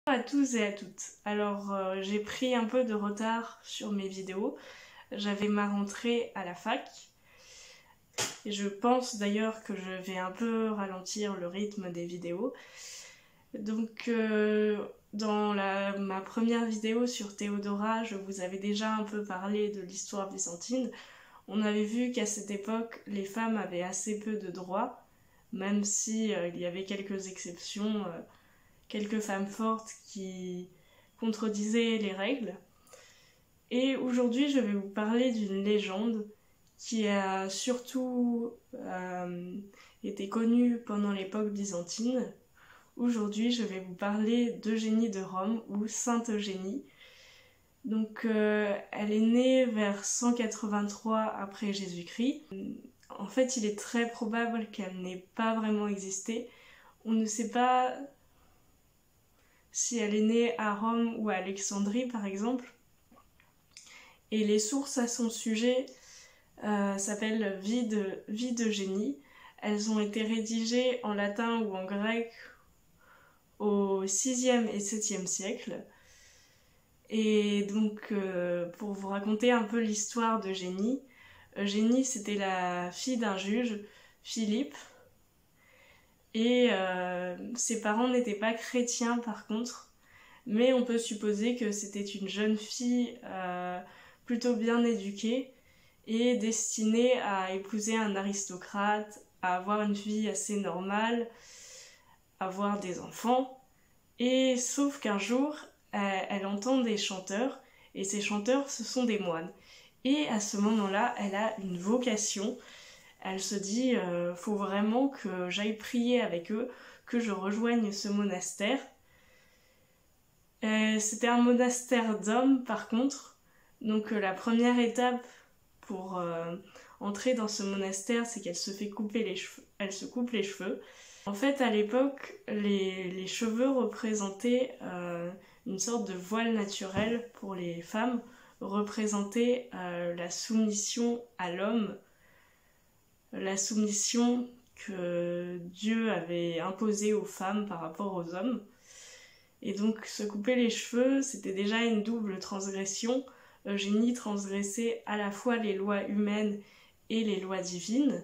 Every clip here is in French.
Bonjour à tous et à toutes. Alors, j'ai pris un peu de retard sur mes vidéos. J'avais ma rentrée à la fac. Et je pense d'ailleurs que je vais un peu ralentir le rythme des vidéos. Donc, dans ma première vidéo sur Théodora, je vous avais déjà un peu parlé de l'histoire byzantine. On avait vu qu'à cette époque, les femmes avaient assez peu de droits, même si il y avait quelques exceptions, quelques femmes fortes qui contredisaient les règles. Et aujourd'hui, je vais vous parler d'une légende qui a surtout été connue pendant l'époque byzantine. Aujourd'hui, je vais vous parler d'Eugénie de Rome ou Sainte Eugénie. Donc, elle est née vers 183 après Jésus-Christ. En fait, il est très probable qu'elle n'ait pas vraiment existé. On ne sait pas si elle est née à Rome ou à Alexandrie, par exemple. Et les sources à son sujet s'appellent Vie d'Eugénie. Elles ont été rédigées en latin ou en grec au 6e et 7e siècle. Et donc, pour vous raconter un peu l'histoire d'Eugénie, Eugénie, c'était la fille d'un juge, Philippe, et ses parents n'étaient pas chrétiens par contre, mais on peut supposer que c'était une jeune fille plutôt bien éduquée et destinée à épouser un aristocrate, à avoir une vie assez normale, à avoir des enfants. Et sauf qu'un jour, elle entend des chanteurs, et ces chanteurs, ce sont des moines. Et à ce moment-là, elle a une vocation. Elle se dit, faut vraiment que j'aille prier avec eux, que je rejoigne ce monastère. C'était un monastère d'hommes par contre, donc la première étape pour entrer dans ce monastère, c'est qu'elle se fait couper les cheveux. Elle se coupe les cheveux. En fait, à l'époque, les cheveux représentaient une sorte de voile naturel pour les femmes, représentaient la soumission à l'homme, la soumission que Dieu avait imposée aux femmes par rapport aux hommes. Et donc se couper les cheveux, c'était déjà une double transgression. Eugénie transgressait à la fois les lois humaines et les lois divines.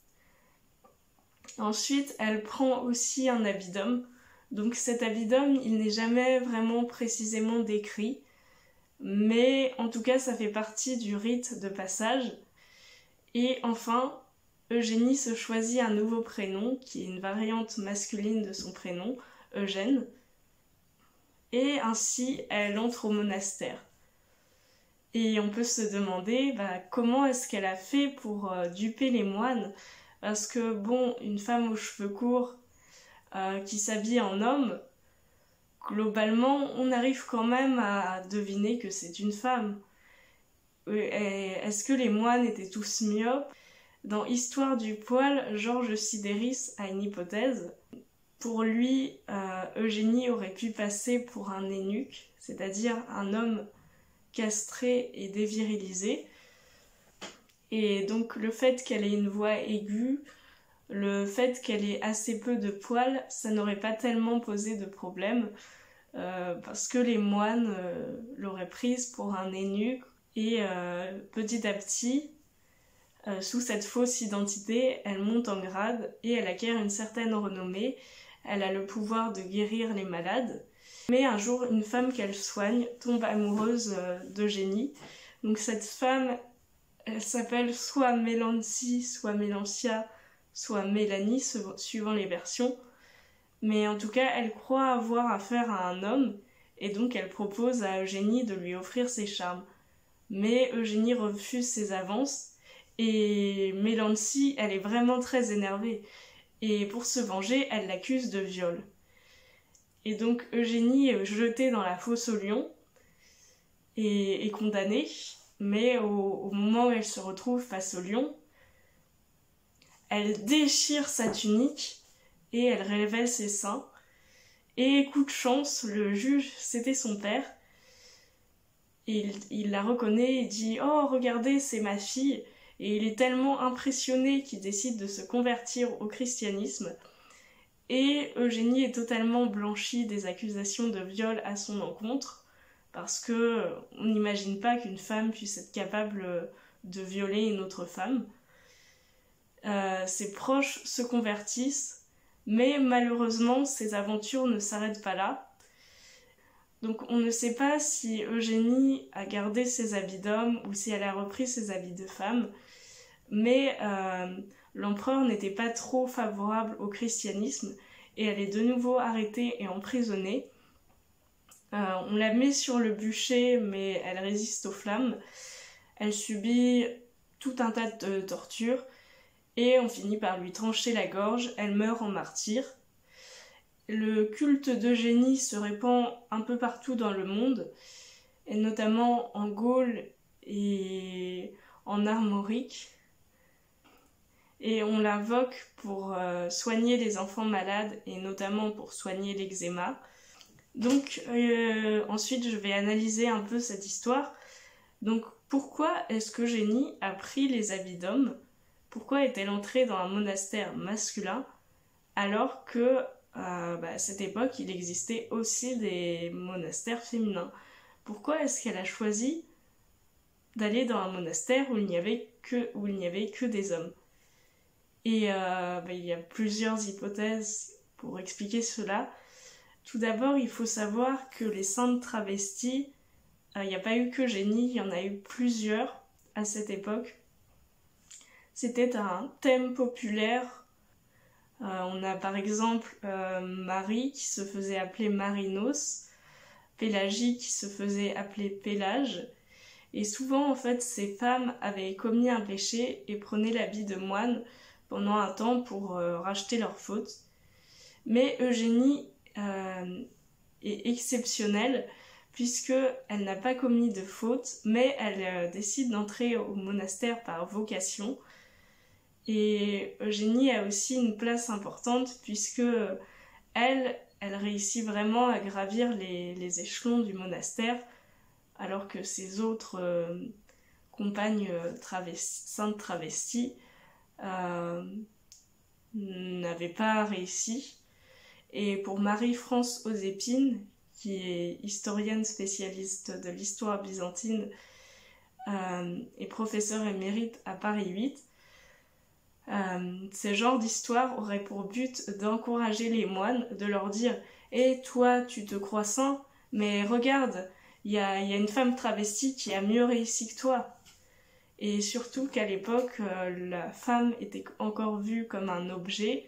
Ensuite, elle prend aussi un habit d'homme. Donc cet habit d'homme, il n'est jamais vraiment précisément décrit, mais en tout cas, ça fait partie du rite de passage. Et enfin, Eugénie se choisit un nouveau prénom, qui est une variante masculine de son prénom, Eugène. Et ainsi, elle entre au monastère. Et on peut se demander comment est-ce qu'elle a fait pour duper les moines. Parce que bon, une femme aux cheveux courts qui s'habille en homme, globalement, on arrive quand même à deviner que c'est une femme. Est-ce que les moines étaient tous myopes? Dans Histoire du poil, Georges Sidéris a une hypothèse. Pour lui, Eugénie aurait pu passer pour un eunuque, c'est-à-dire un homme castré et dévirilisé. Et donc le fait qu'elle ait une voix aiguë, le fait qu'elle ait assez peu de poils, ça n'aurait pas tellement posé de problème, parce que les moines l'auraient prise pour un eunuque, et petit à petit, sous cette fausse identité, elle monte en grade et elle acquiert une certaine renommée. Elle a le pouvoir de guérir les malades. Mais un jour, une femme qu'elle soigne tombe amoureuse d'Eugénie. Donc cette femme, elle s'appelle soit Mélancie, soit Mélancia, soit Mélanie, suivant les versions. Mais en tout cas, elle croit avoir affaire à un homme, et donc elle propose à Eugénie de lui offrir ses charmes. Mais Eugénie refuse ses avances, et Mélancie, elle est vraiment très énervée. Et pour se venger, elle l'accuse de viol. Et donc Eugénie est jetée dans la fosse aux lions et est condamnée, mais au moment où elle se retrouve face au lion, elle déchire sa tunique et elle révèle ses seins. Et coup de chance, le juge, c'était son père. Et il la reconnaît et dit « Oh, regardez, c'est ma fille !» Et il est tellement impressionné qu'il décide de se convertir au christianisme. Et Eugénie est totalement blanchie des accusations de viol à son encontre, parce que on n'imagine pas qu'une femme puisse être capable de violer une autre femme. Ses proches se convertissent, mais malheureusement ses aventures ne s'arrêtent pas là. Donc on ne sait pas si Eugénie a gardé ses habits d'homme ou si elle a repris ses habits de femme, mais l'empereur n'était pas trop favorable au christianisme et elle est de nouveau arrêtée et emprisonnée. On la met sur le bûcher, mais elle résiste aux flammes. Elle subit tout un tas de tortures et on finit par lui trancher la gorge. Elle meurt en martyr. Le culte d'Eugénie se répand un peu partout dans le monde, et notamment en Gaule et en Armorique. Et on l'invoque pour soigner les enfants malades et notamment pour soigner l'eczéma. Donc ensuite je vais analyser un peu cette histoire. Donc pourquoi est-ce qu'Eugénie a pris les habits d'homme? Pourquoi est-elle entrée dans un monastère masculin alors que à cette époque il existait aussi des monastères féminins? Pourquoi est-ce qu'elle a choisi d'aller dans un monastère où il n'y avait que des hommes? Et il y a plusieurs hypothèses pour expliquer cela. Tout d'abord, il faut savoir que les saintes travesties, il n'y a pas eu qu'Eugénie, il y en a eu plusieurs à cette époque. C'était un thème populaire. On a par exemple Marie qui se faisait appeler Marinos, Pélagie qui se faisait appeler Pélage. Et souvent, en fait, ces femmes avaient commis un péché et prenaient l'habit de moine pendant un temps pour racheter leurs fautes. Mais Eugénie est exceptionnelle puisque elle n'a pas commis de faute, mais elle décide d'entrer au monastère par vocation. Et Eugénie a aussi une place importante puisque elle réussit vraiment à gravir les échelons du monastère, alors que ses autres compagnes saintes travesties n'avaient pas réussi. Et pour Marie-France Ozépine, qui est historienne spécialiste de l'histoire byzantine et professeure émérite à Paris 8, ce genre d'histoire aurait pour but d'encourager les moines, de leur dire « Eh, toi, tu te crois saint, mais regarde, il y a une femme travestie qui a mieux réussi que toi. » Et surtout qu'à l'époque, la femme était encore vue comme un objet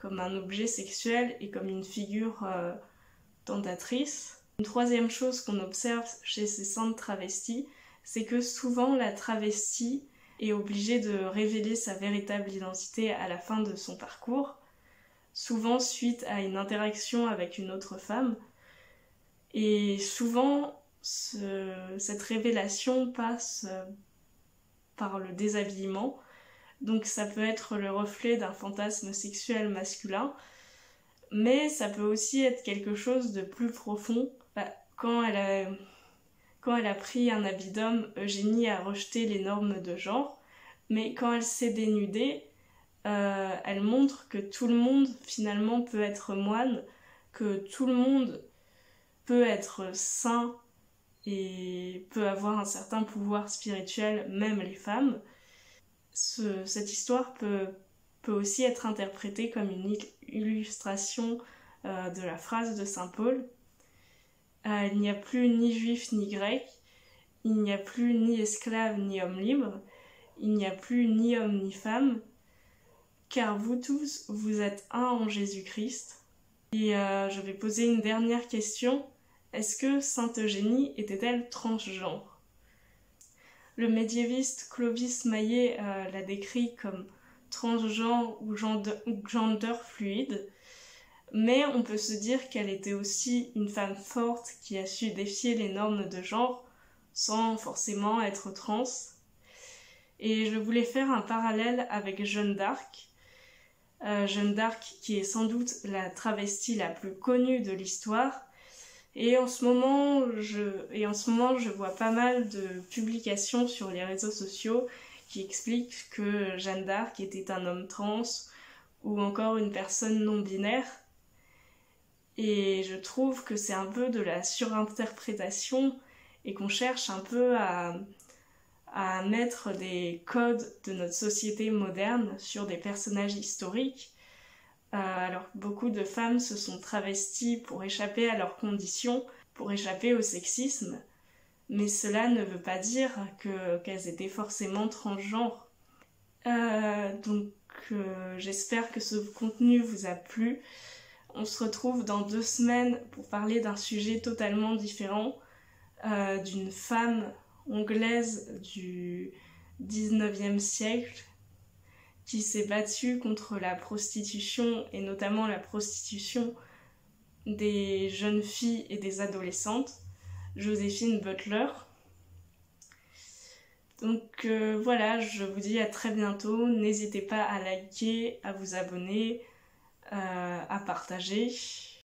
sexuel et comme une figure tentatrice. Une troisième chose qu'on observe chez ces saintes travesties, c'est que souvent la travestie est obligée de révéler sa véritable identité à la fin de son parcours, souvent suite à une interaction avec une autre femme. Et souvent, cette révélation passe par le déshabillement. Donc ça peut être le reflet d'un fantasme sexuel masculin, mais ça peut aussi être quelque chose de plus profond. Quand elle a pris un habit d'homme, Eugénie a rejeté les normes de genre, mais quand elle s'est dénudée, elle montre que tout le monde finalement peut être moine, que tout le monde peut être saint et peut avoir un certain pouvoir spirituel, même les femmes. Cette histoire peut aussi être interprétée comme une illustration de la phrase de saint Paul. Il n'y a plus ni juif ni grec, il n'y a plus ni esclave ni homme libre, il n'y a plus ni homme ni femme, car vous tous, vous êtes un en Jésus-Christ. Et je vais poser une dernière question. Est-ce que Sainte Eugénie était-elle transgenre? Le médiéviste Clovis Maillet l'a décrit comme transgenre ou gender fluide, mais on peut se dire qu'elle était aussi une femme forte qui a su défier les normes de genre sans forcément être trans. Et je voulais faire un parallèle avec Jeanne d'Arc. Jeanne d'Arc qui est sans doute la travestie la plus connue de l'histoire. Et en ce moment, je vois pas mal de publications sur les réseaux sociaux qui expliquent que Jeanne d'Arc était un homme trans ou encore une personne non binaire. Et je trouve que c'est un peu de la surinterprétation et qu'on cherche un peu à mettre des codes de notre société moderne sur des personnages historiques. Alors beaucoup de femmes se sont travesties pour échapper à leurs conditions, pour échapper au sexisme, mais cela ne veut pas dire qu'elles étaient forcément transgenres. J'espère que ce contenu vous a plu. On se retrouve dans 2 semaines pour parler d'un sujet totalement différent, d'une femme anglaise du 19e siècle qui s'est battue contre la prostitution et notamment la prostitution des jeunes filles et des adolescentes, Joséphine Butler. Donc voilà, je vous dis à très bientôt. N'hésitez pas à liker, à vous abonner, à partager.